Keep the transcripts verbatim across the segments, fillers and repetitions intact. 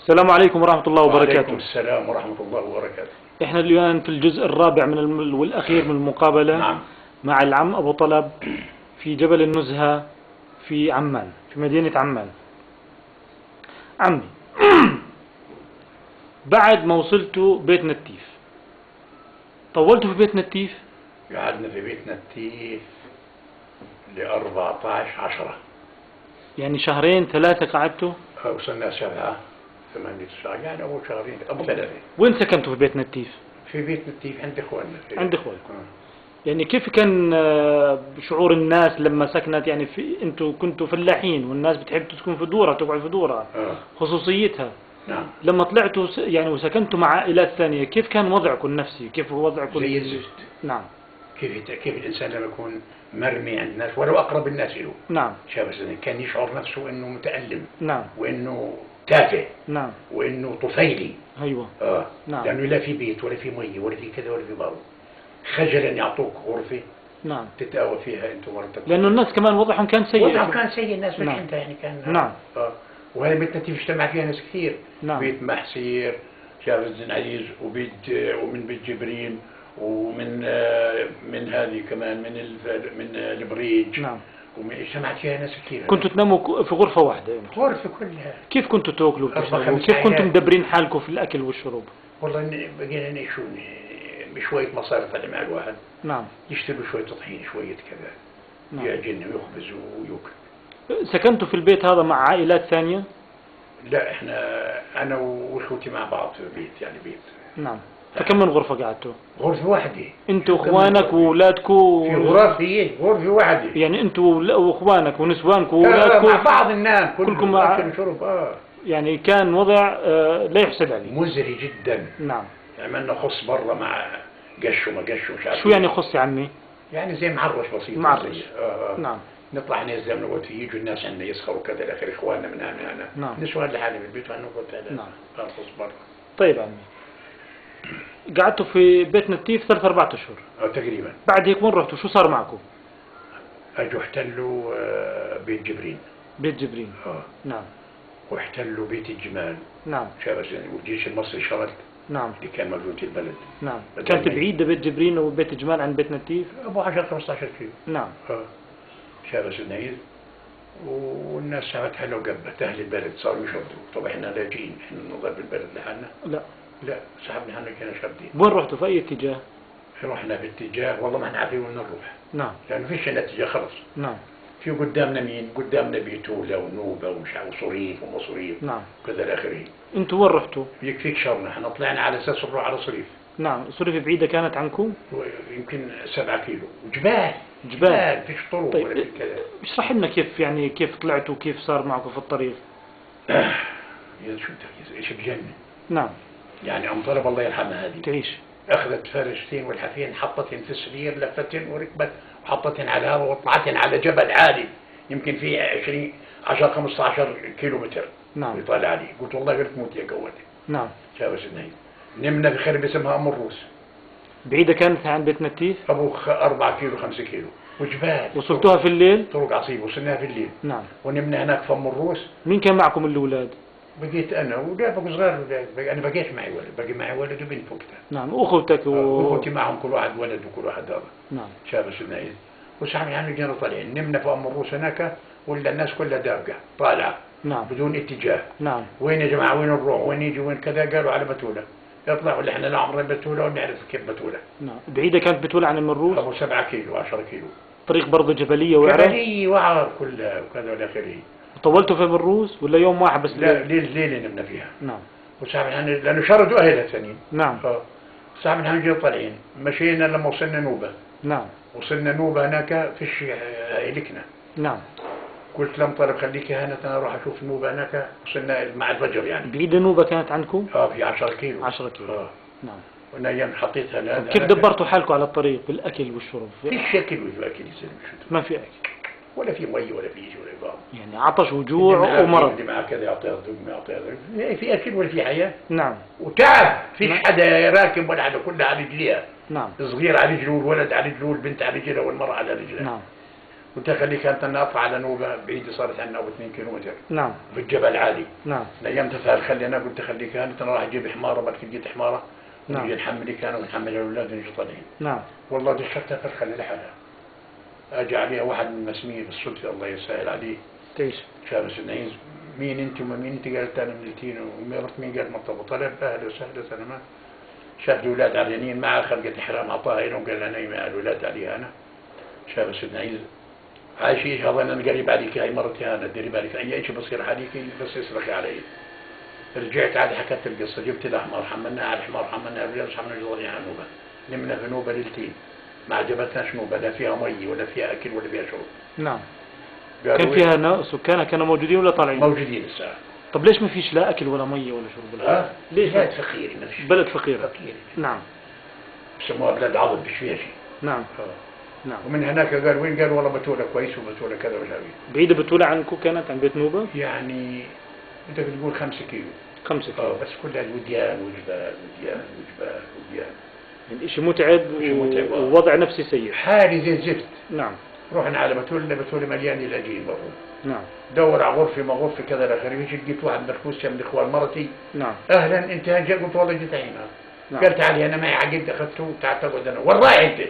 السلام عليكم ورحمة الله وبركاته. وعليكم السلام ورحمة الله وبركاته. احنا الآن في الجزء الرابع من الم... والأخير من المقابلة. نعم. مع العم أبو طلب في جبل النزهة في عمان، في مدينة عمان. عمي بعد ما وصلتوا بيت نتيف طولتوا في بيت نتيف؟ قعدنا في بيت نتيف ل أربعة عشر عشرة، يعني شهرين ثلاثة قعدتوا؟ وصلنا سبعة ثمانية تسعة، يعني أول شهرين أو ثلاثة. وين سكنتوا في بيت نتيف؟ في بيت نتيف عند إخواننا. عند إخوانكم. يعني كيف كان شعور الناس لما سكنت؟ يعني في انتوا كنتوا فلاحين والناس بتحب تسكن في دورة، تقعد في دورة آه. خصوصيتها. نعم. لما طلعتوا يعني وسكنتوا مع عائلات ثانية، كيف كان وضعكم النفسي؟ كيف وضعكم؟ زي الزفت. نعم. كيف كيف الإنسان لما يكون مرمي عند الناس ولو أقرب الناس له. نعم. شاف كان يشعر نفسه إنه متألم. نعم. وإنه تافه. نعم. وإنه طفيلي. أيوة. آه. نعم. لأنه لا في بيت ولا في مي ولا في كذا ولا في بار. خجلا يعطوك غرفة. نعم. تتآوى فيها أنت ومرتك. لأنه الناس كمان وضعهم كان سيء. وضعهم كان سيء، الناس نعم. انت يعني كان. نعم. آه. وهذه بيت نتيف اجتمع فيها ناس كثير. نعم. بيت محسير، شارع الزنعيز، وبيت ومن بيت جبرين، ومن آه من هذه كمان من من البريج. نعم. اجتمعت فيها ناس كثير. كنتوا تناموا في غرفة واحدة؟ غرفة كلها. كيف كنتوا تاكلوا وتشربوا؟ كيف كنتوا مدبرين حالكم في الأكل والشرب؟ والله بقينا نعيشوا بشوية مصاري طلع مع الواحد. نعم. يشتروا شوية طحين، شوية كذا. نعم. يعجن ويخبز ويأكل. سكنتوا في البيت هذا مع عائلات ثانية؟ لا، احنا انا واخوتي مع بعض في بيت، يعني بيت. نعم. فكم من غرفة قعدتوا؟ غرفة واحدة. انتوا واخوانك واولادكم؟ في غرف، هي غرفة واحدة. يعني انتوا واخوانك ونسوانكم واولادكم مع بعض ننام كلكم مع اكل وشرب. اه يعني كان وضع آه لا يحسد عليه. مزري جدا. نعم. عملنا خص برا مع قش وما قش ومش عارف. شو يعني خص يا عمي؟ يعني زي معرش بسيط. معرش. آه. نعم. نطلع ننزل نقعد فيه، يجوا الناس عندنا يسخروا كذا الى اخره، اخواننا من هنا هنا. نعم. نسوان لحالي في البيت ونقعد هذا. نعم. نرقص برا. طيب عمي، قعدتوا في بيت نتيف ثلاث أربعة أشهر. اه تقريبا. بعد هيك وين رحتوا؟ شو صار معكم؟ اجوا احتلوا بيت جبرين. بيت جبرين. اه. نعم. واحتلوا بيت الجمال. نعم. شابس والجيش المصري شرد. نعم. اللي كان موجود في البلد. نعم. كانت بعيدة بيت جبرين وبيت الجمال عن بيت نتيف؟ ابو عشرة خمسة عشر كيلو. نعم. اه. شابس النيل، والناس ساعتها لو قبت اهل البلد صاروا يشردوا. طبعا احنا لاجئين، احنا نضل بالبلد لحالنا. لا. لا، سحبنا احنا كنا شردين. وين رحتوا؟ في اي اتجاه؟ رحنا باتجاه والله ما احنا عارفين وين نروح. نعم. لانه فيش عندنا اتجاه خلص. نعم. في قدامنا مين؟ قدامنا بيتوله ونوبه ومش عارف وصريف ومصريف. نعم. وكذا الى اخره. انتوا وين رحتوا؟ يكفيك شرنا، احنا طلعنا على اساس نروح على صريف. نعم. صريف بعيدة كانت عنكم؟ يمكن سبعة كيلو. جبال. جبال. جبال فيش طرق. طيب ولا في كذا. اشرح لنا كيف يعني كيف طلعتوا وكيف صار معكم في الطريق؟ يا شو بدك ايش بجنن. نعم. يعني ام طلب الله يرحمها هذه. تعيش. اخذت فرشتين والحافين، حطتهن في السرير، لفتهن وركبت وحطتهن على الهواء وطلعتهن على جبل عالي يمكن فيه عشرين عشرة خمسة عشر كيلو متر. نعم. ويطالع علي، قلت والله قلت موت يا قوتي. نعم. شابس النهي. نمنا في خرب اسمها ام الروس. بعيدة كانت عن بيت نتيف؟ ابو أربعة كيلو خمسة كيلو وجبال. وصلتوها في الليل؟ طرق عصيبة وصلناها في الليل. نعم. ونمنا هناك في ام الروس. مين كان معكم الاولاد؟ بقيت انا ودافق صغار. انا بقيت معي ولد، بقي معي ولد وبنت وقتها. نعم. واخوتك و... اخوتي معهم كل واحد ولد وكل واحد هذا. نعم. شابس النهي. وسحبنا يعني جينا طالعين، نمنا في ام الروس هناك، ولا الناس كلها دابقه طالعه. نعم. بدون اتجاه. نعم. وين يا جماعه، وين نروح، وين يجي، وين كذا، قالوا على بتوله. يطلعوا اللي احنا لا عمرنا بتوله ونعرف كيف بتوله. نعم. بعيدة كانت بتولى عن المروس؟ ابو سبعة كيلو عشرة كيلو. طريق برضه جبلية وعرة؟ جبلية وعر كلها وكذا والى اخره. طولتوا في المروس ولا يوم واحد بس؟ لا، ليل ليله نمنا فيها. نعم. وسحبنا لانه شردوا اهلها ثانيين. نعم. سحبنا نجي طالعين، مشينا لما وصلنا نوبه. نعم. وصلنا نوبه هناك فيش هيلكنا. نعم. قلت لهم طلب خليك هنا انا اروح اشوف نوبه هناك. وصلنا مع الفجر يعني. بعيدة نوبة كانت عنكم؟ اه في عشرة كيلو. عشرة كيلو. اه. نعم. وانا ايام حطيتها لهذا. كيف دبرتوا حالكم على الطريق بالاكل والشرب؟ فيش اكل ولا اكل يصير. ما في اكل ولا في مي ولا في شيء ولا في بعض. يعني عطش وجوع ومرض. اللي معاه كذا يعطيها ذوق، ما يعطيها ذوق. في اكل ولا في حياه. نعم. وتعب، فيش نعم. حدا راكب ولا حدا، كلها على رجليها. نعم. الصغير على رجله والولد على رجله والبنت على رجلها والمرأة على رجلها. نعم. قلت له خليك انت انا اطلع على نوبه بعيده صارت عنا ابو اثنين كيلو متر نعم في الجبل العالي. نعم الايام تفعل خلي انا قلت خليك انت انا راح اجيب حماره بعد جيت حماره نعم. نجي نحملك انا ونحمل الاولاد ونجي طالعين. نعم والله دشرتها في الخلي لحالها. اجى عليها واحد من المسميه بالصدفه الله يسهل عليه. تعيش. شاب سنعيز مين انت وما مين انت؟ قالت انا من التين ومرت مين؟ قالت مرتبط طلب اهلا وسهلا سلامات. شاف الاولاد عريانين معها خلقت احرام اعطاها لهم قال لها نايمه الاولاد عليها انا. شاب سنعيز عايش ايش هذا انا قريب عليك هاي مرتي انا ديري بالك اي شيء بصير عليك بس يصرخي علي. رجعت عاد حكت القصه جبت الاحمر حملناها على الحمار حملناها الاولاد حملنا جوالي على نوبه. نمنا في نوبه ليلتين ما عجبتناش نوبه لا فيها مي ولا فيها اكل ولا فيها شرب. نعم. كان فيها نا- سكان كانوا موجودين ولا طالعين؟ موجودين الساعه. طب ليش ما فيش لا اكل ولا ميه ولا شرب ولا اه ليش؟ بلد فقير ما فيش. بلد فقيره. فقير. نعم بسموها بلاد عضل مش فيها شيء. نعم آه. نعم. ومن هناك قال وين؟ قال والله بتوله كويس وبتوله كذا ولا كذا. بعيده بتولى عنكم كانت عن بيت نوبه؟ يعني بدك تقول خمسة كيلو. خمسة كيلو. اه بس كلها الوديان وجبال وديان وجبال وديان. يعني شيء متعب شيء متعب، آه. ووضع نفسي سيء. حالي زي الزفت. نعم رحنا على بتوله بتوله مليان العجين برضه. نعم دور على غرفه ما غرفه كذا الاخر يجي لقيت واحد مركوز من اخوان مرتي. نعم اهلا انت جاي؟ قلت والله جيت هنا. نعم. قال تعالي انا معي عقد اخذته تعال تقعد انا. وين رايح انت؟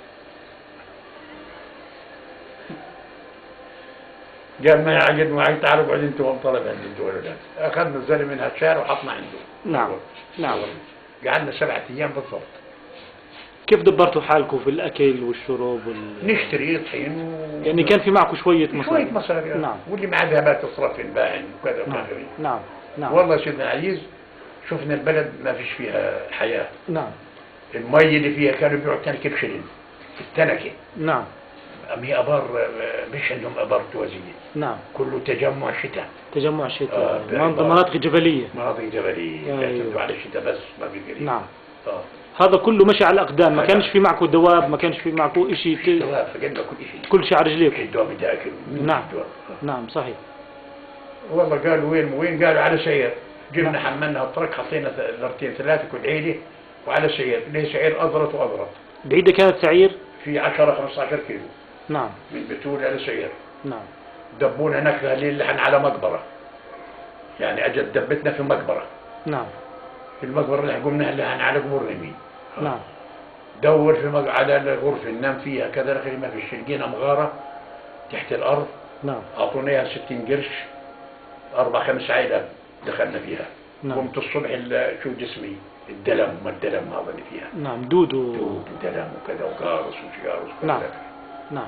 قال معي عقد معي تعال اقعد انت وهم طلب عند انت والولاد. اخذنا الزلمه من هالشارع وحطنا عنده. نعم نعم. قعدنا سبعة ايام بالضبط. كيف دبرتوا حالكم في الاكل والشرب وال... نشتري طحين و... يعني كان في معكم شويه شوية مصاري؟ مصاري. نعم. واللي معاه ذهبات تصرف باعن وكذا نعم وكذا. نعم نعم. والله سيدنا عزيز شفنا البلد ما فيش فيها حياة. نعم المي اللي فيها كانوا يبيعوا تنكة بشلن في التنكة. نعم أمي أبار مش عندهم أبار توازية. نعم. كله تجمع شتاء. تجمع شتاء. آه، مناطق مناطق جبليه. مناطق جبلية أيوه. يعتمدوا على الشتاء بس ما في غير. نعم. آه. هذا كله مشي على الاقدام، ما هذا. كانش في معكم دواب، ما كانش في معكم شيء ك... دواب فقدنا كل شيء. كل شيء على رجليكم. الدواب بدي أكل. نعم. الدواب. نعم صحيح. والله قالوا وين وين؟ قالوا على سير. جبنا نعم. حملنا الطرق حطينا ذرتين ثلاثة كل عيلة وعلى سير. ليه سير أضرت وأضرت. بعيدة كانت سعير؟ في عشرة خمسة عشر كيلو. نعم. من بتول على سير. نعم. دبونا هناك الليل لحن على مقبرة. يعني أجت دبتنا في مقبرة. نعم. في المقبرة اللي قمنا لحن على قبور اليمين. نعم. دور في مق... على الغرفة ننام فيها كذا لكن ما فيش. لقينا مغارة تحت الأرض. نعم. أعطونا إياها ستين قرش. أربع خمس عائلات دخلنا فيها. نعم. قمت الصبح ال- شو جسمي الدلم ما الدلم هذا اللي فيها. نعم. دود و... دود ودلم وكذا وقارص وشقارص وكذا. نعم. نعم.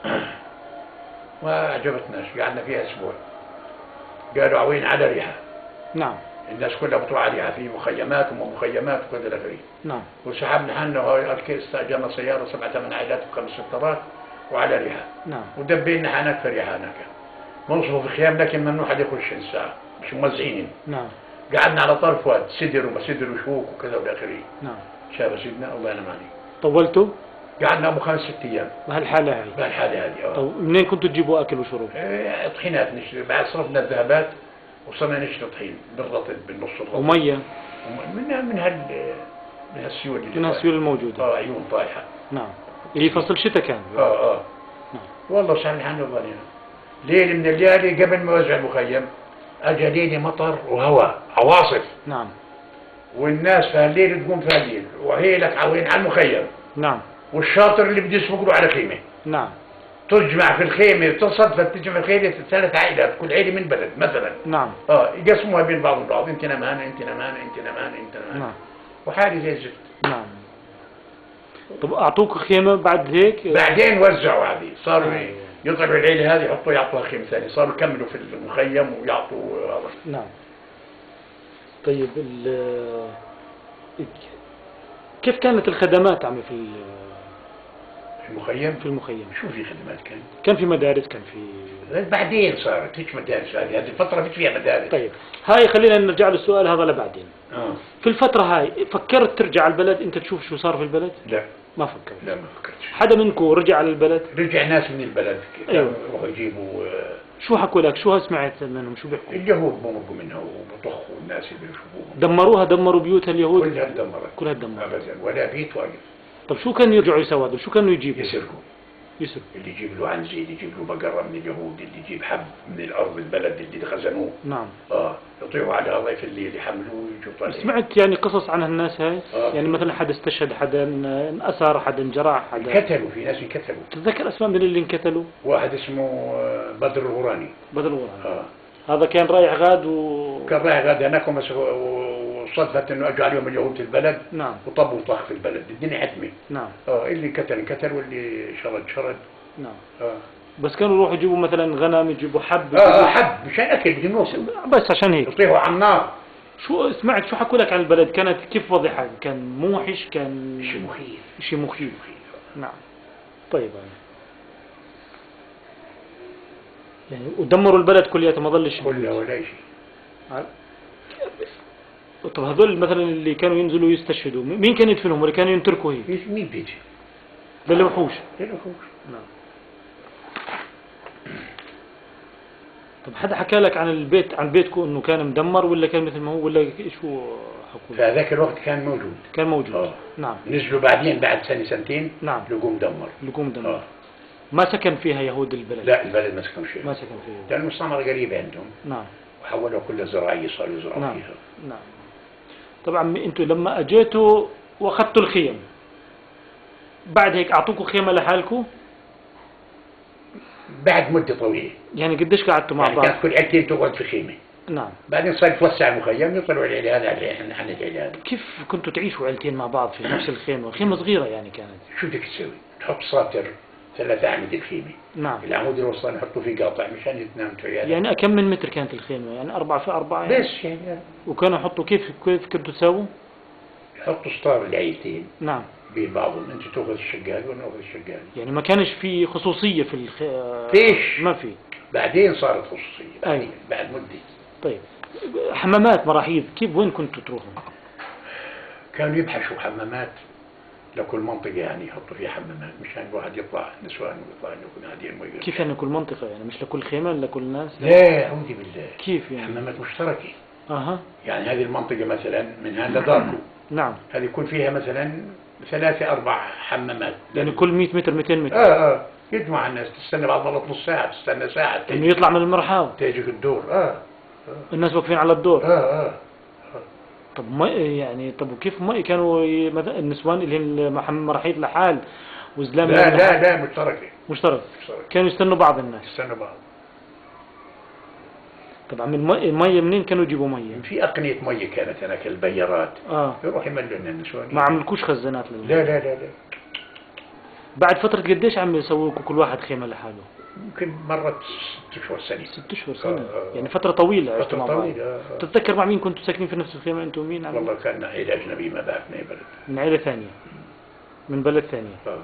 ما عجبتناش. قعدنا فيها أسبوع. قالوا عوين على ريحة. نعم. الناس كلها بتروح عليها في مخيمات وما مخيمات وكذا الأخرين. نعم. وسحبنا حنا وهاي استأجرنا سيارة سبعة ثمان عائلات بخمس سترات وعلى ريحة. نعم. ودبينا حناك في ريحة هناك. منصفوا في خيام لكن ممنوع حد يخش الساعة. مش موزعين. نعم. قعدنا على طرف واد سدر وما سدر وشوك وكذا والآخرين. نعم. شاف سيدنا الله ينعم عليه. طولتوا؟ قعدنا ابو خمس ست ايام بهالحالة هاي. بهالحالة هذه. اه طب منين كنتوا تجيبوا اكل وشرب؟ إيه، طحينات نشتري. بعد صرفنا الذهبات وصرنا نشتري طحين بالرطب بالنص الرطب. ومية؟ من من هال من هالسيول اللي من هالسيول الموجودة. اه عيون طايحة. نعم. اللي فصل شتاء كان. اه اه نعم. والله صار الحمد لله علينا. ليل من الليالي قبل ما يوزع المخيم اجى ليلة مطر وهواء عواصف. نعم. والناس في هالليل تقوم في هالليل وهي لك عوين على المخيم. نعم. والشاطر اللي بده يسبق له على خيمة. نعم. تجمع في الخيمة تصدفت تجمع في الخيمة ثلاث عائلات كل عائلة من بلد مثلا. نعم. اه يقسموها بين بعض البعض. انت نمان انت نمان انت نمان انت نمان. نعم. وحالي زي الزفت. نعم. طب اعطوك خيمة بعد هيك؟ بعدين وزعوا هذه صاروا آه. يطلعوا العيلة هذه يحطوا يعطوها خيمة ثانية. صاروا يكملوا في المخيم ويعطوا هذا. نعم. طيب ال كيف كانت الخدمات عمي في في المخيم. في المخيم؟ شو في خدمات كان؟ كان في مدارس، كان في بعدين صارت هيك مدارس. هذه هذه الفترة فيش فيها مدارس. طيب هاي خلينا نرجع للسؤال هذا لبعدين. آه. في الفترة هاي فكرت ترجع على البلد انت تشوف شو صار في البلد؟ لا ما فكرت. لا ما فكرتش. حدا منكم رجع على البلد؟ رجع ناس من البلد. أيوة. يروحوا يجيبوا آه، شو حكوا لك؟ شو سمعت منهم؟ شو بيحكوا؟ اليهود بمرقوا منها وبطخوا الناس اللي بيشوفوهم. دمروها؟ دمروا بيوت اليهود؟ كلها اندمرت. كلها دمرت. ابدا ولا بيت واقف. طب شو كانوا يرجعوا يسووا هذول؟ شو كانوا يجيبوا؟ يسرقوا. يسرق. اللي يجيب له عنزة، اللي يجيب له بقرة من اليهود، اللي يجيب حب من الأرض البلد اللي خزنوه. نعم. آه يطيعوا على هذا في الليل يحملوه ويجوا طالعين. سمعت يعني قصص عن الناس هاي؟ آه. يعني مثلا حدا استشهد، حدا انأسر، حدا انجرح، حدا انقتلوا، في ناس انقتلوا. تتذكر اسماء من اللي انقتلوا؟ واحد اسمه آه، بدر الغوراني. بدر الغوراني. آه. هذا كان رايح غاد و كان رايح غاد هناك ومس- وصدفت انه اجوا عليهم اليهود في البلد. نعم. وطبوا طخ في البلد، الدنيا حتمه. نعم. اه اللي انقتل انقتل واللي شرد شرد. نعم. اه بس كانوا يروحوا يجيبوا مثلا غنم، يجيبوا حب، اه آه، حب مشان اكل بدهم ياكلوا. بس عشان هيك. يطيحوا على النار. شو سمعت، شو حكوا لك عن البلد؟ كانت كيف وضعها؟ كان موحش؟ كان شيء مخيف. شيء مخيف. نعم. طيب يعني ودمروا البلد كلياتها، ما ظلش كلها ولا شيء. طب هذول مثلا اللي كانوا ينزلوا يستشهدوا، مين كان يدفنهم ولا كانوا ينتركوا هيك؟ ايش مين بيجي؟ للوحوش. للوحوش. نعم. طب حدا حكى لك عن البيت، عن بيتكم انه كان مدمر ولا كان مثل ما هو، ولا شو حكوا؟ في هذاك الوقت كان موجود. كان موجود. آه. نعم. نزلوا بعدين بعد سنة سنتين. نعم. لقوا مدمر. لقوا مدمر. آه. ما سكن فيها يهود البلد؟ لا البلد ما سكنوا شيء. ما سكن فيها. لأن المستعمرة قريبة عندهم. نعم. وحولوا كلها زراعية، صاروا يزرعوا نعم. فيها. نعم. طبعا انتم لما اجيتوا واخذتوا الخيم، بعد هيك اعطوكم خيمه لحالكم؟ بعد مدة طويلة. يعني قديش قعدتوا مع يعني بعض؟ كانت كل عيلتين تقعد في خيمة. نعم. بعدين صار يتوسع المخيم، يطلعوا العيلان على عن العيلان. كيف كنتوا تعيشوا عيلتين مع بعض في نفس الخيمه؟ خيمه صغيره يعني كانت. شو بدك تسوي؟ تحط ساتر ثلاثة أعمدة الخيمة. نعم. العمود الوسطاني يحطوا فيه قاطع مشان تنام عيالك. يعني كم من متر كانت الخيمه؟ يعني أربعة في أربعة يعني؟ بس يعني وكانوا يحطوا كيف كيف كنتوا تسووا؟ يحطوا ستار العيلتين نعم. بين بعضهم، انت تاخذ الشقال وانا اخذ الشقال. يعني ما كانش في خصوصيه في الخ... فيش. ما في. بعدين صارت خصوصية بعدين أي. بعد مدة. طيب حمامات، مراحيض، كيف وين كنتوا تروحوا؟ كانوا يبحثوا حمامات لكل منطقة، يعني يحطوا فيها حمامات مشان الواحد يطلع نسوان ويطلع يكون هادين ويقرب. كيف يعني كل منطقة؟ يعني مش لكل خيمة لكل ناس؟ لا أعوذ بالله. كيف يعني؟ حمامات مشتركة. اها. يعني هذه المنطقة مثلا من هان لداركو. نعم. هذه يكون فيها مثلا ثلاثة أربع حمامات. يعني كل مئة متر مئتين متر. اه اه يجمع الناس، تستنى بعض مرات نص ساعة، تستنى ساعة انه يطلع من المرحاض تيجيك الدور. اه اه الناس واقفين على الدور. اه اه طب ما يعني، طب وكيف ما كانوا ي- مثلا النسوان اللي هم مراحيض لحال وزلام لا لحال؟ لا لا مشتركة. مشترك. مشتركة. كانوا يستنوا بعض الناس. يستنوا بعض. طبعا من المي- المية منين كانوا يجيبوا مية؟ في أقنية مية كانت هناك البيارات. اه. يروح يملوا لنا النسوان. ما عملكوش خزانات للمية؟ لا لا لا لا. بعد فترة قديش عم يسووا لكم كل واحد خيمة لحاله؟ يمكن مرت ست أشهر سنة. ست اشهر سنة. آه، آه. يعني فترة طويلة عشتوا فترة مع بعض. طويلة. آه، آه. تتذكر مع مين كنتوا ساكنين في نفس الخيمة انتم ومين؟ عم- والله كان عيلة أجنبي ما بعرفنا أي بلد. من عيلة ثانية، من بلد ثانية. آه.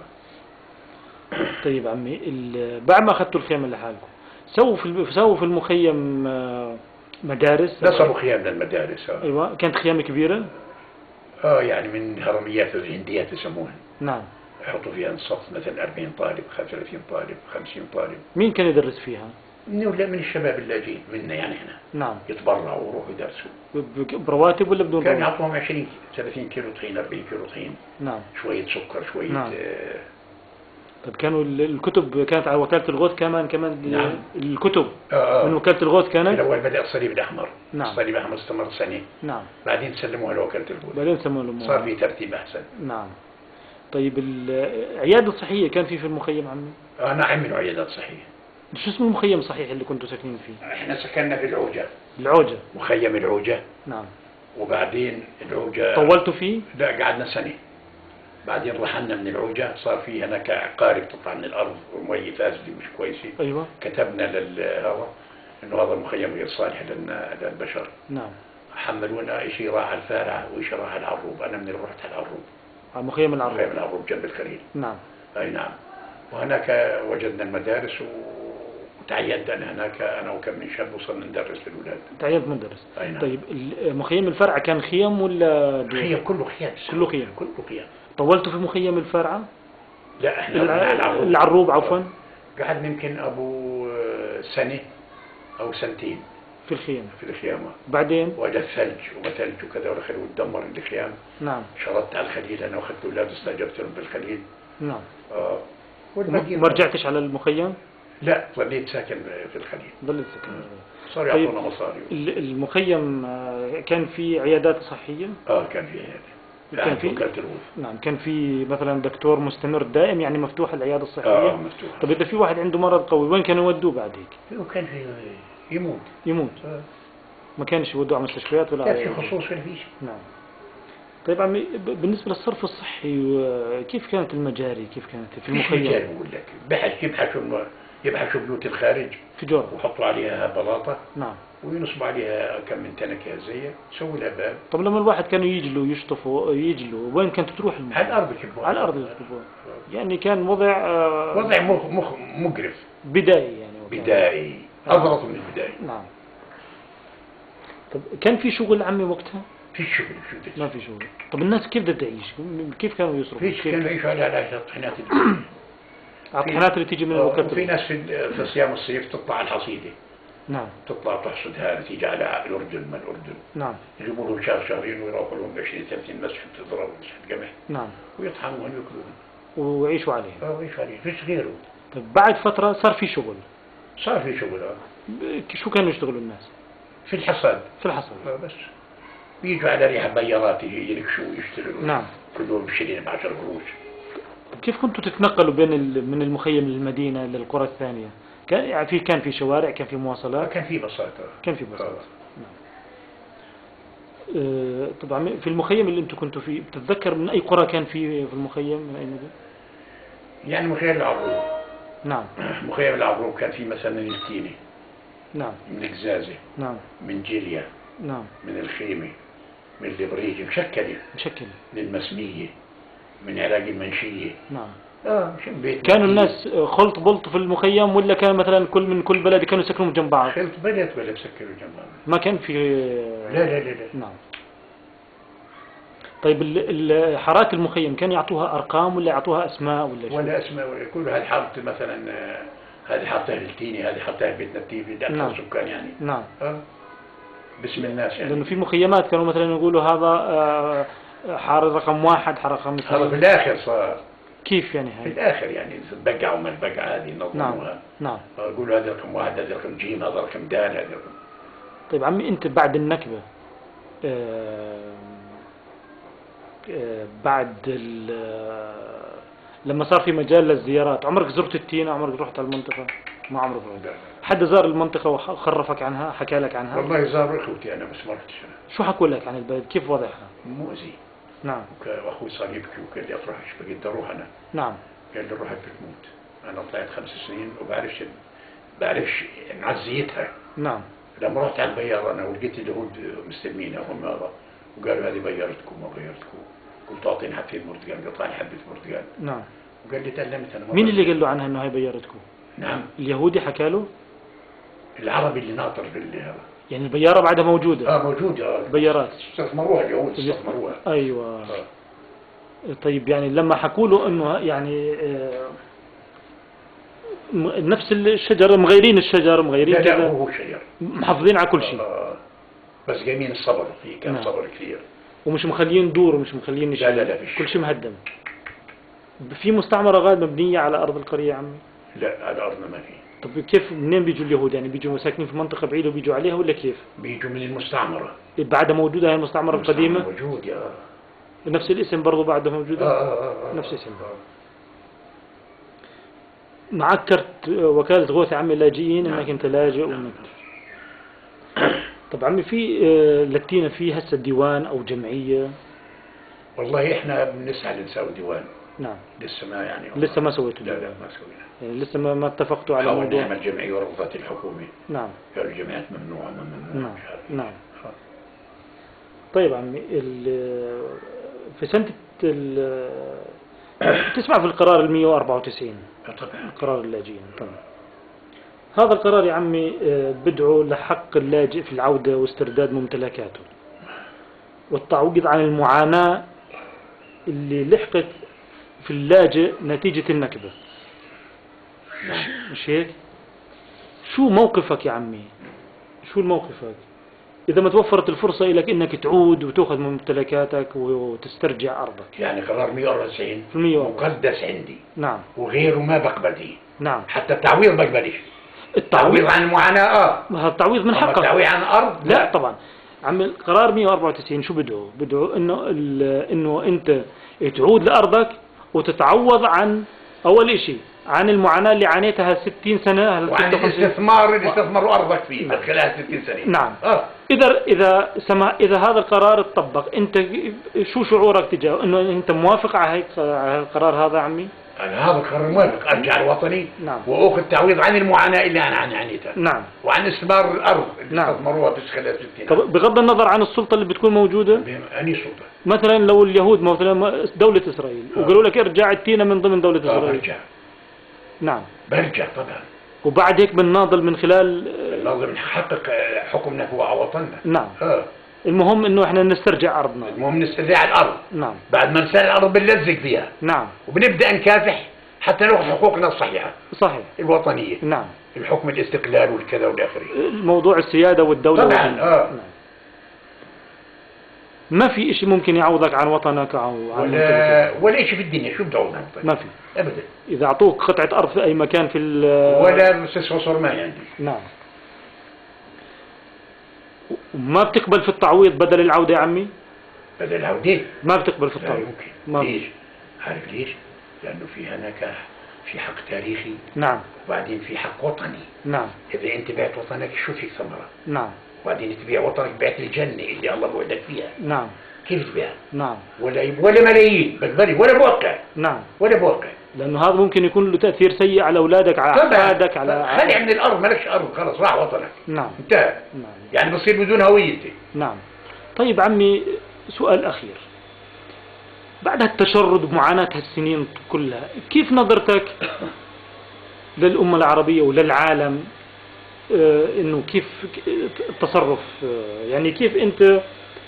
طيب عمي ال- بعد ما اخذتوا الخيمة لحالكم، سووا في الم- سووا في المخيم آه، مدارس؟ نصبوا خيام للمدارس. آه. ايوه. كانت خيام كبيرة؟ اه يعني من هرميات الهنديات يسموها. نعم. يحطوا فيها نصف مثلا أربعين طالب، خمسة وثلاثين طالب، خمسين طالب. مين كان يدرس فيها؟ من لا من الشباب اللاجئين منا يعني احنا. نعم. يتبرعوا ويروحوا يدرسوا. ب- ب- برواتب ولا بدون كان رواتب؟ يعطوهم عشرين ثلاثين كيلو طحين، أربعين كيلو طحين، نعم. شوية سكر، شوية. نعم. آه طب كانوا ال- الكتب كانت على وكالة الغوث كمان كمان ال- نعم. الكتب آه من آه. وكالة الغوث كانت؟ الأول بدأ الصليب الأحمر. نعم. الصليب الأحمر استمر سنة. نعم. بعدين سلموها لوكالة الغوث. بعدين سموا لهم. صار في ترتيب أحسن. نعم. طيب العيادة الصحية كان في في المخيم عمي؟ أنا عملوا عيادات صحية. شو اسم المخيم الصحيح اللي كنتوا ساكنين فيه؟ احنا سكننا في العوجة. العوجة. مخيم العوجة. نعم. وبعدين العوجة طولتوا فيه؟ لا قعدنا سنة. بعدين رحلنا من العوجة، صار في هناك عقارب تطلع من الأرض ومية فاسدة مش كويسة. ايوه. كتبنا للهواء إنه هذا المخيم غير صالح للنا- للبشر. نعم. حملونا شيء راح على الفارعة وشيء راح على العروب. أنا من اللي رحت على العروب. على مخيم العرب. مخيم العروب جنب الخليل. نعم. أي نعم. وهناك وجدنا المدارس وتعينت أنا هناك، أنا وكم من شاب وصلنا ندرس للأولاد. تعينت مدرس. أي نعم. طيب ال- مخيم الفرعة كان خيم ولا دور؟ خيم كله خيام. كله خيام. كله خيام. طولتوا في مخيم الفرعة؟ لا احنا الع- رحنا على العروب. العروب عفوا. قعدنا يمكن ابو سنة او سنتين في الخيم. في الخيامة. بعدين؟ وجد ثلج وثلج وكذا والخليل ودمر الخيام. نعم. شردت على الخليل انا واخذت الاولاد استاجرت لهم بالخليل. نعم. آه والباقيين ما رجعتش على المخيم؟ لا، ظليت ساكن في الخليل. ضلت ساكن. صار طيب يعطونا مصاري. ال- المخيم آه، كان في عيادات صحية؟ اه كان في عيادة. كان في وكالة الروف. نعم، كان في مثلا دكتور مستمر دائم يعني مفتوح العيادة الصحية؟ اه مفتوح. طب إذا في واحد عنده مرض قوي وين كانوا يودوه بعد هيك؟ وكان في يموت. يموت. آه. ما كانش يودوه على مستشفيات ولا لا على في خصوص ولا فيش. نعم. طيب عمي، ب- بالنسبة للصرف الصحي و- كيف كانت المجاري، كيف كانت في فيش المخيم؟ رجال بقول لك، بحث يبحثوا يبحثوا بيوت الخارج في جرة. ويحطوا عليها بلاطة نعم. وينصبوا عليها كم من تنكة زي يسوي لها باب. طب لما الواحد كانوا يجلوا يشطفوا يجلوا وين كانت تروح المخيم؟ على الأرض يكبوا. على الأرض يكبوا. يعني كان وضع آه، وضع مخ مخ مقرف. بدائي يعني وكان. بدائي. أضغط من البداية. نعم. طب كان في شغل عمي وقتها؟ في شغل شو بدك. ما في شغل. طب الناس كيف بدها تعيش؟ كيف كانوا يصرفوا؟ فيش كيف؟ كانوا يعيشوا على على الطحينات اللي على الطحينات اللي تيجي من الوكالة. وفي ناس في في صيام الصيف تطلع على الحصيدة. نعم. تطلع تحصدها تيجي على الأردن ما الأردن. نعم. يجيبوا لهم شهر شهرين ويروحوا لهم عشرين ثلاثين مسحة تضرب مسحة قمح. نعم. ويطحنوهم وياكلوهم. ويعيشوا عليه. اه ويعيشوا عليه فيش غيره. طيب بعد فترة صار في شغل. صار في شغل اه. ب- شو كانوا يشتغلوا الناس؟ في الحصاد. في الحصاد. آه بس بيجوا على ريحة بيارات ينكشوا ويشتغلوا. نعم. كلهم بشرين بعشر قروش. طيب كيف كنتوا تتنقلوا بين ال- من المخيم للمدينة للقرى الثانية؟ كان يعني في كان في شوارع، كان في آه مواصلات؟ كان في بساطة. كان في بساطة. آه. نعم. آه، طبعا في المخيم اللي انتم كنتوا فيه بتتذكر من اي قرى كان في في المخيم، من اي مدينة؟ يعني مخيم العروب. نعم. مخيم العروب كان في مثلا من التيني. نعم. من القزازة. نعم. من جيليا. نعم. من الخيمة. من البريج مشكلة. مشكل. من المسمية. من عراق المنشية. نعم. اه مش بيت. كانوا الناس خلط بلط في المخيم ولا كان مثلا كل من كل بلد كانوا يسكنوا جنب بعض؟ خلط بلد ولا بسكروا جنب بعض. ما كان في. لا لا لا لا. نعم. طيب ال- ال- حارات المخيم كانوا يعطوها ارقام ولا يعطوها اسماء ولا شو؟ ولا اسماء ولا كل هذه حارة مثلا آه، هذه حارتها التيني هذه حارتها بيت نتيفي ده نعم. سكان يعني. نعم. اه باسم الناس يعني. لانه في مخيمات كانوا مثلا يقولوا هذا آه، حارة رقم واحد، حارة رقم هذا في اثنين. الاخر صار. كيف يعني في هاي؟ الاخر يعني بقعوا ما البقعة هذه نعم. نظموها. نعم. آه، يقولوا هذا رقم واحد هذا رقم جيم هذا رقم دال هذا رقم. طيب عمي انت بعد النكبة آه، آه، بعد ال- آه، لما صار في مجال للزيارات، عمرك زرت التينة؟ عمرك رحت على المنطقة؟ ما عمرك رحت؟ لا. حد زار المنطقة وخرفك عنها، حكى لك عنها؟ والله زاروا اخوتي انا بس ما رحتش. شو حكوا لك عن البلد؟ كيف وضعها؟ مؤذي. نعم. وك- واخوي صار يبكي وقال لي افرحش فقلت اروح انا. نعم. قال لي روحك بتموت. انا طلعت خمس سنين وبعرفش بعرفش معزيتها. نعم. لما رحت على البيارة انا ولقيت اليهود مستلمينها هم هذا وقالوا هذه بيارتكم ما بيارتكم. قلت اعطيني حبتين برتقال قطع لي حبة برتقال. نعم. وقال لي تألمت انا. مين اللي قال له عنها انه هاي بيارتكم؟ نعم. اليهودي حكى له؟ العربي اللي ناطر باللي هذا. يعني البيارة بعدها موجودة؟ اه موجودة. آه. بيارات. استثمروها اليهود استثمروها. ايوه. آه. طيب يعني لما حكوا له انه يعني آه، م- نفس الشجر، مغيرين الشجر، مغيرين لا لا كذا، هو شجر. محافظين على كل شيء. آه. بس جايين الصبر فيه كان نعم. صبر كثير. ومش مخليين دور ومش مخليين شيء. لا لا لا فيش. كل شيء مهدم. في مستعمرة غاد مبنية على أرض القرية يا عمي؟ لا على ارضنا ما في. طب كيف منين بيجوا اليهود؟ يعني بيجوا ساكنين في منطقة بعيدة وبيجوا عليها ولا كيف؟ بيجوا من المستعمرة. بعدها موجودة هاي المستعمرة القديمة؟ موجود يا نفس الاسم برضو بعدها آه موجودة؟ آه آه. نفس اسم. معك كرت وكالة غوث عمي اللاجئين انك انت لاجئ وانك. طب عمي في آه، لتينا في هسه ديوان او جمعية؟ والله احنا بنسعى نسوي ديوان. نعم. لسه ما يعني لسه ما سويتوا لا لا ديوان؟ ما سوينا. يعني لسه ما ما اتفقتوا على حاولنا موضوع؟ نعمل جمعية ورفضت الحكومة. نعم. قالوا الجمعيات ممنوعة ما ممنوعة نعم. مش عارف. نعم. آه. طيب عمي ال- في سنة ال- تسمع في القرار ال مئة وأربعة وتسعين، آه طبعا. قرار اللاجئين طبعا. هذا القرار يا عمي آه، بدعو لحق اللاجئ في العودة واسترداد ممتلكاته والتعويض عن المعاناة اللي لحقت في اللاجئ نتيجة النكبة. نعم. مش هيك؟ شو موقفك يا عمي؟ شو موقفك؟ إذا ما توفرت الفرصة لك إنك تعود وتأخذ من ممتلكاتك وتسترجع أرضك. يعني قرار مئة وأربعين في المية وأربعة. مقدس عندي. نعم. وغيره ما بقبل فيه. نعم. حتى التعويض ما بقبلش. التعويض التعويض عن المعاناة اه هذا التعويض من أما حقك. التعويض عن الأرض لا, لا طبعا. عم القرار مئة وأربعة وتسعين شو بدعو؟ بدعو إنه إنه أنت تعود لأرضك وتتعوض عن أول إشي عن المعاناة اللي عانيتها ستين سنة. وعن الاستثمار اللي استثمروا أرضك فيه نعم. خلال ستين سنة. نعم. آه. إذا إذا سمع إذا هذا القرار اتطبق أنت شو شعورك تجاه إنه أنت موافق على هيك على القرار هذا عمي؟ أنا هذا القرار موافق أرجع الوطني. نعم. وأخذ تعويض عن المعاناة اللي أنا عانيتها. نعم. وعن استثمار الأرض اللي نعم. استثمروها بس خلال ستين. طب بغض النظر عن السلطة اللي بتكون موجودة. أني سلطة. مثلا لو اليهود مثلا دولة إسرائيل آه. وقالوا لك ارجع اتينا من ضمن دولة آه إسرائيل. برجع. نعم. برجع طبعا. وبعد هيك بنناضل من خلال لازم نحقق حكمنا هو على وطننا. نعم. آه. المهم انه احنا نسترجع ارضنا. المهم نسترجع الارض. نعم. بعد ما نسترجع الارض بنلزق فيها. نعم. وبنبدا نكافح حتى ناخذ حقوقنا الصحيحه. صحيح. الوطنيه. نعم. الحكم الاستقلال والكذا والاخره. الموضوع السيادة والدولة. طبعا اه نعم. ما في اشي ممكن يعوضك عن وطنك او عن ولا ولا شيء في الدنيا شو بدعونا وطن. ما في ابدا. اذا اعطوك قطعة ارض في اي مكان في ال ولا مستشفى ما عندي. نعم. ما بتقبل في التعويض بدل العودة يا عمي؟ بدل العودة ما بتقبل في لا التعويض. يمكن. ما ليش؟ عارف ليش؟ لانه في هناك في حق تاريخي. نعم. وبعدين في حق وطني. نعم. اذا انت بعت وطنك شو فيك ثمره؟ نعم. وبعدين تبيع وطنك بعت الجنه اللي الله بوعدك فيها. نعم. كيف تبيع؟ نعم. ولا ولا ملايين بقبلي ولا بوقع. نعم. ولا بوقع. لانه هذا ممكن يكون له تاثير سيء على اولادك على احفادك على خلي من الارض مالكش ارض خلص راح وطنك. نعم. انتهى. نعم. يعني بصير بدون هويه انت. نعم. طيب عمي سؤال اخير، بعد هالتشرد ومعاناة هالسنين كلها كيف نظرتك للأمة العربية وللعالم؟ آه انه كيف التصرف، آه يعني كيف انت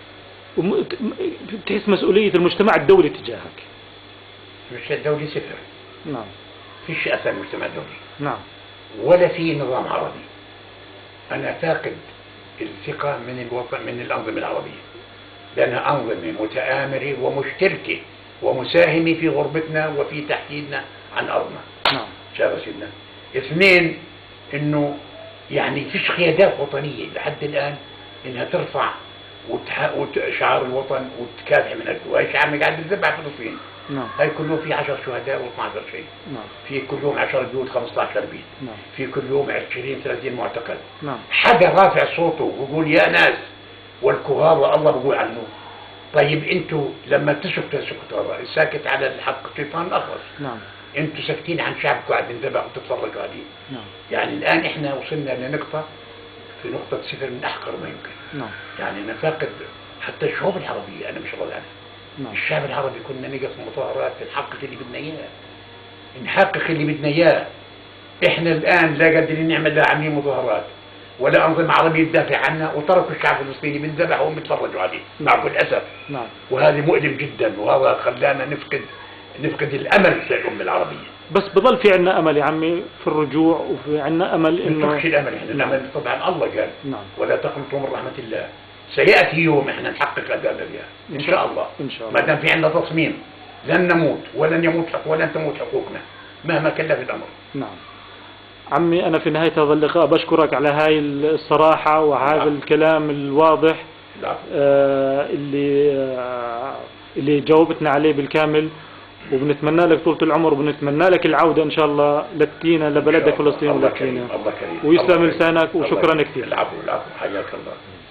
بتحس مسؤولية المجتمع الدولي تجاهك؟ المجتمع الدولي صفر. نعم. فيش اثر المجتمع الدولي. نعم. ولا في نظام عربي. انا فاقد الثقة من الوطن من الأنظمة العربية، لأنها أنظمة متآمرة ومشتركة ومساهمة في غربتنا وفي تحديدنا عن أرضنا. نعم. شايف سيدنا. اثنين، إنه يعني فيش قيادات وطنية لحد الآن إنها ترفع وشعار الوطن وتكافح من أجله، وهي شعار قاعد بتذبح فلسطين. نعم. هاي كلهم في عشر شهداء واثني عشر شيء. نعم. في كل يوم عشر بيوت خمسة عشر بيت. نعم. في كل يوم عشرين ثلاثين معتقل. نعم. حدا رافع صوته ويقول يا ناس والكهارة الله بقول عنه. طيب انتوا لما تسكتوا سكتوا الساكت على الحق شيطان اخرس. نعم. انتوا ساكتين عن شعبكم قاعد ينذبح وتتفرجوا عليه. نعم. يعني الان احنا وصلنا لنقطة في نقطة صفر من احقر ما يمكن. نعم. يعني انا فاقد حتى الشعوب العربية انا مش راضي عنها. نعم. الشعب العربي كنا نقف مظاهرات نحقق اللي بدنا اياه. نحقق اللي بدنا اياه. احنا الان لا قادرين نعمل لا عاملين مظاهرات ولا انظمه عربيه تدافع عنا، وتركوا الشعب الفلسطيني بينذبح وهم بيتفرجوا عليه مع كل اسف. نعم. وهذا مؤلم جدا، وهذا خلانا نفقد نفقد الامل في الامه العربيه. بس بضل في عنا امل يا عمي في الرجوع، وفي عنا امل انه نفقدش الامل احنا. نعم. الامل طبعا الله قال نعم. ولا تقنطوا من رحمه الله. سياتي يوم احنا نحقق هذا الامل ان شاء الله. ان شاء الله. ما دام في عندنا تصميم لن نموت ولن يموت حق ولن تموت حقوقنا مهما كلف الامر. نعم. عمي أنا في نهاية هذا اللقاء بشكرك على هاي الصراحة وهذا نعم. الكلام الواضح. نعم. آه اللي آه اللي جاوبتنا عليه بالكامل، وبنتمنى لك طولة العمر وبنتمنى لك العودة إن شاء الله لتينا لبلدك فلسطين الله ولتينا. كريم. الله كريم. ويسلم لسانك وشكرا كثير. العفو العفو حياك الله.